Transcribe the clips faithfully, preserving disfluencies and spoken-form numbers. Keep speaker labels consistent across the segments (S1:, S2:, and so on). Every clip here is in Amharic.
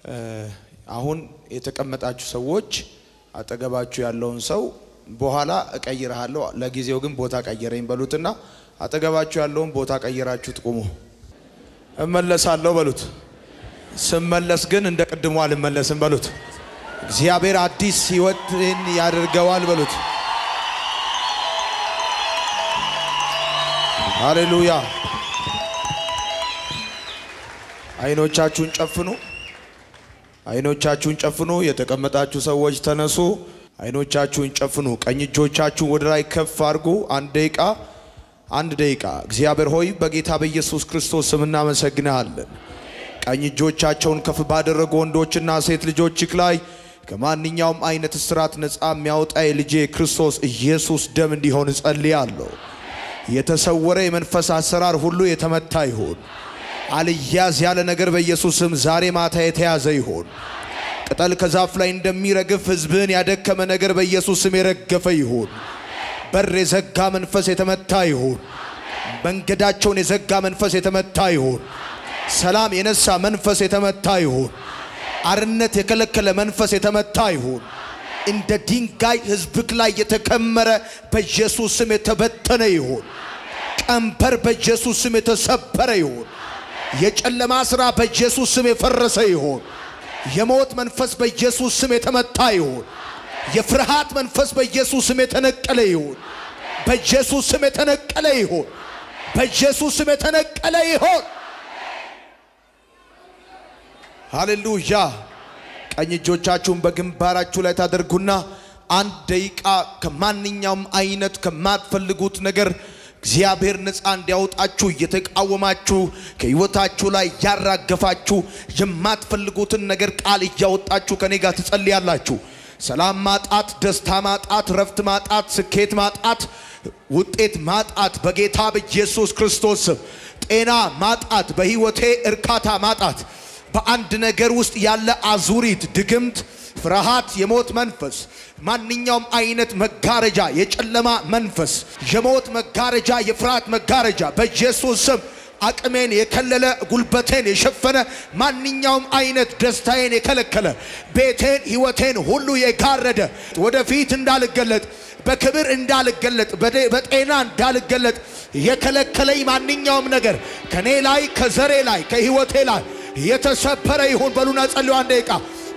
S1: አሁን የተቀመጣችሁ ሰዎች አጠገባችሁ ያለውን ሰው በኋላ እቀይራለሁ ለጊዜው ግን ቦታ ቀይረኝ በሉትና አጠገባችሁ ያለውን ቦታ ቀይራችሁ ትቆሙ እመለሳለሁ በሉት ስመለስ ግን እንደ ቀድሞ አልመለስም በሉት እግዚአብሔር አዲስ ህይወትን ያደርገዋል በሉት ሃሌሉያ አይኖቻችሁን ጨፍኑ አይኖቻችሁን ጨፍኑ የተቀመጣችሁ ሰዎች ተነሱ አይኖቻችሁን ጨፍኑ ቀኝ እጆቻችሁን ወደ ላይ ከፍ አድርጉ አንድ ደቂቃ አንድ ደቂቃ እግዚአብሔር ሆይ በጌታ በኢየሱስ ክርስቶስ ስም እናመሰግናለን ቀኝ እጆቻቸውን ከፍ ባደረጉ ወንዶችና ሴት ልጆችክ ላይ ከማንኛውም አይነት እስራት ነፃ የሚያወጣ የልጄ ክርስቶስ ኢየሱስ ደም እንዲሆን ጸልያለሁ የተሰወረ የመንፈስ አሰራር ሁሉ የተመታ ይሁን አልያዝ ያለ ነገር በኢየሱስ ስም ዛሬ ማታ የተያዘ ይሁን ቅጠል ከዛፍ ላይ እንደሚረግፍ ህዝብን ያደከመ ነገር በኢየሱስ ስም የረገፈ ይሁን በር የዘጋ መንፈስ የተመታ ይሁን መንገዳቸውን የዘጋ መንፈስ የተመታ ይሁን ሰላም የነሳ መንፈስ የተመታ ይሁን አርነት የከለከለ መንፈስ የተመታ ይሁን እንደ ድንጋይ ህዝብክ ላይ የተከመረ በኢየሱስ ስም የተበተነ ይሁን ቀንበር በኢየሱስ ስም የተሰበረ ይሁን የጨለማ ስራ በኢየሱስ ስም የፈረሰ ይሁን የሞት መንፈስ በኢየሱስ ስም የተመታ ይሁን የፍርሃት መንፈስ በኢየሱስ ስም የተነቀለ ይሁን በኢየሱስ ስም የተነቀለ ይሁን በኢየሱስ ስም የተነቀለ ይሁን ሃሌሉያ ቀኝ እጆቻችሁን በግንባራችሁ ላይ ታደርጉና አንድ ደቂቃ ከማንኛውም አይነት ከማትፈልጉት ነገር እግዚአብሔር ነፃ እንዲያወጣችሁ እየተቃወማችሁ ከህይወታችሁ ላይ ያራገፋችሁ የማትፈልጉትን ነገር ቃል እያወጣችሁ ከኔ ጋር ትጸልያላችሁ ሰላም ማጣት ደስታ ማጣት ረፍት ማጣት ስኬት ማጣት ውጤት ማጣት በጌታ በኢየሱስ ክርስቶስ ጤና ማጣት በህይወቴ እርካታ ማጣት በአንድ ነገር ውስጥ ያለ አዙሪት ድግምት ፍርሃት የሞት መንፈስ ማንኛውም አይነት መጋረጃ የጨለማ መንፈስ የሞት መጋረጃ የፍርሃት መጋረጃ በኢየሱስ ስም አቅሜን የከለለ ጉልበቴን የሸፈነ ማንኛውም አይነት ደስታዬን የከለከለ ቤቴን ህይወቴን ሁሉ የጋረደ ወደፊት እንዳልገለጥ በክብር እንዳልገለጥ በጤና እንዳልገለጥ የከለከለኝ ማንኛውም ነገር ከኔ ላይ ከዘሬ ላይ ከህይወቴ ላይ የተሰበረ ይሁን በሉና ጸልዩ አንድ ደቂቃ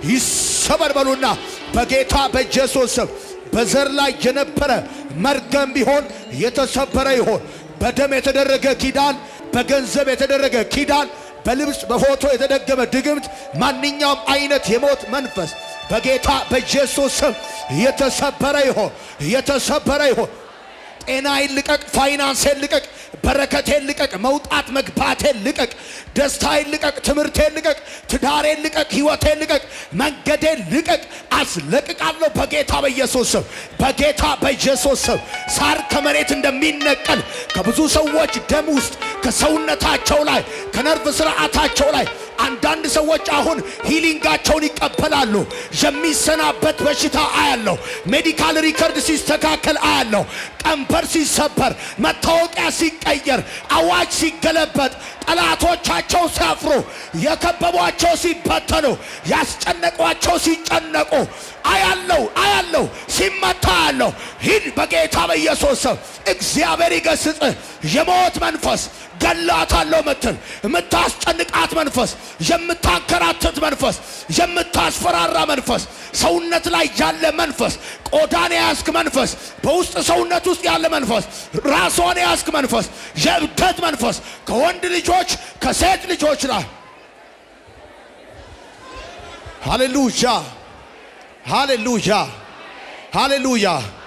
S1: ይሰበር በሉና በጌታ በኢየሱስ ስም በዘር ላይ የነበረ መርገም ቢሆን የተሰበረ ይሁን በደም የተደረገ ኪዳን በገንዘብ የተደረገ ኪዳን በልብስ በፎቶ የተደገመ ድግምት ማንኛውም አይነት የሞት መንፈስ በጌታ በኢየሱስ ስም የተሰበረ ይሁን የተሰበረ ይሁን ጤናዬን ልቀቅ ፋይናንሴን ልቀቅ በረከቴን ልቀቅ መውጣት መግባቴን ልቀቅ ደስታዬን ልቀቅ ትምርቴን ልቀቅ ትዳሬን ልቀቅ ህይወቴን ልቀቅ መንገዴን ልቀቅ አስለቅቃለሁ በጌታ በኢየሱስ ስም በጌታ በኢየሱስ ስም ሳር ከመሬት እንደሚነቀል ከብዙ ሰዎች ደም ውስጥ ከሰውነታቸው ላይ ከነርቭ ስርዓታቸው ላይ አንዳንድ ሰዎች አሁን ሂሊንጋቸውን ይቀበላሉ የሚሰናበት በሽታ አያለው ሜዲካል ሪከርድ ሲስተካከል አያለው ቀንበር ሲሰበር መታወቂያ ሲቀየር አዋጅ ሲገለበጥ ጠላቶቻቸው ሲያፍሩ የከበቧቸው ሲበተኑ ያስጨነቋቸው ሲጨነቁ አያለው አያለው ሲመታ አያለው ሂድ በጌታ በኢየሱስ ስም እግዚአብሔር ይገስጽ የሞት መንፈስ ገላታለው መተል የምታስጨንቃት መንፈስ የምታከራተት መንፈስ የምታስፈራራ መንፈስ ሰውነት ላይ ያለ መንፈስ ቆዳን ያስክ መንፈስ በውስጥ ሰውነት ውስጥ ያለ መንፈስ ራስዎን ያስክ መንፈስ የብደት መንፈስ ከወንድ ልጆች ከሴት ልጆች ላይ ሃሌሉያ ሃሌሉያ ሃሌሉያ